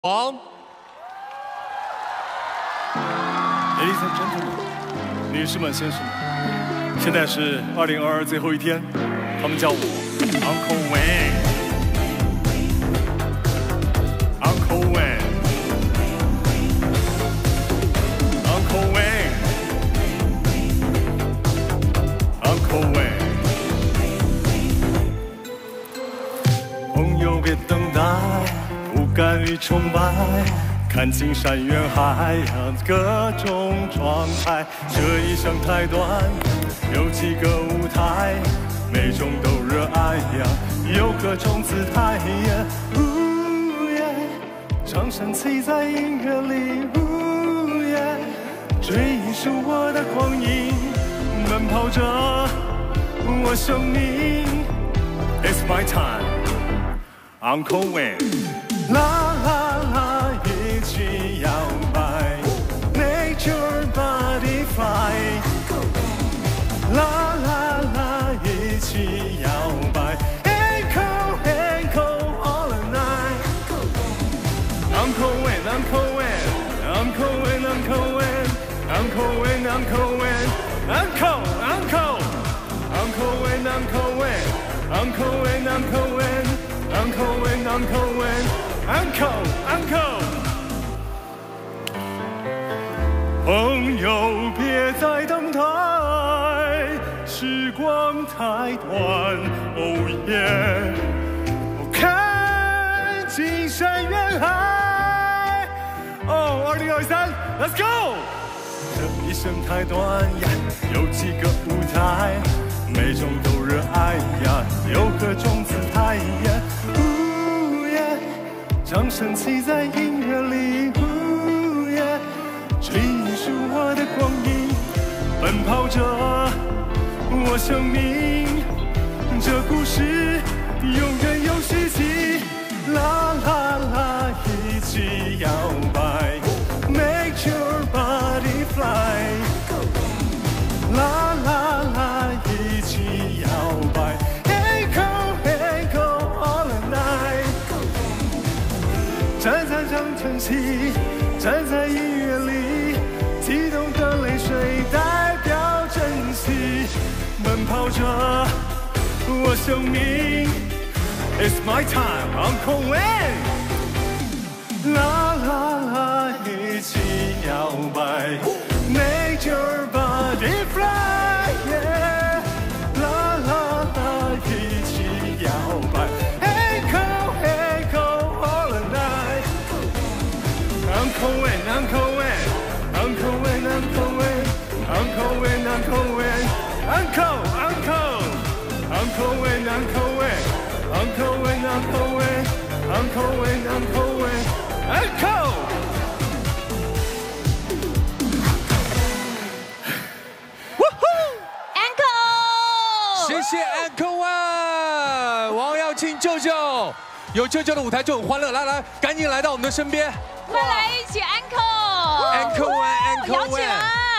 王 ，Ladies and gentlemen， 女士们、先生们，现在是2022最后一天，他们叫我 Uncle Wayne。Uncle Wayne。Uncle Wayne。Uncle Wayne。朋友别等待。 不甘于崇拜，看尽山远海洋各种状态。这一生太短，有几个舞台，每种都热爱呀，有各种姿态。掌声起在音乐里，追逐我的光阴，奔跑着我生命。It's my time, Uncle Wayne。 啦啦啦，一起摇摆 ，Make your body fly。啦啦啦，一起摇摆 ，Echo echo all the night。Uncle Wayne, Uncle Wayne, Uncle Wayne, Uncle Wayne, Uncle Wayne, Uncle Wayne, Uncle Uncle Uncle Wayne, Uncle Wayne, Uncle Wayne, Uncle Wayne, Uncle Wayne, Uncle Wayne。Uncle, Uncle， 朋友别再等待，时光太短。Oh yeah， 看尽山远海。哦，2023 ，Let's go！ 这一生太短呀，有几个舞台，每种都热爱呀，有各种姿态呀。 掌声起在音乐里，追逐我的光阴，奔跑着我生命。这故事永远有续集，啦啦啦，一起摇摆 ，Make your body fly。啦啦啦，一起摇摆 ，Echo echo all the night。 站在掌声起，站在音乐里，激动的泪水代表珍惜，奔跑着我生命。It's my time, Uncle Wayne。啦啦啦，一起摇摆 ，Make your body fly。啦啦啦，一起摇摆。 Uncle Wayne, Uncle Wayne, Uncle Wayne, Uncle Wayne, Uncle Wayne, Uncle Wayne, Uncle, Uncle, Uncle Wayne, Uncle Wayne, Uncle Wayne, Uncle Wayne, Uncle Wayne, Uncle Wayne, Uncle。 Uncle， 谢谢 Uncle Wayne， 王耀庆舅舅，有舅舅的舞台就很欢乐，来来，赶紧来到我们的身边。 快来一起 Uncle， Uncle Wayne， 摇起来。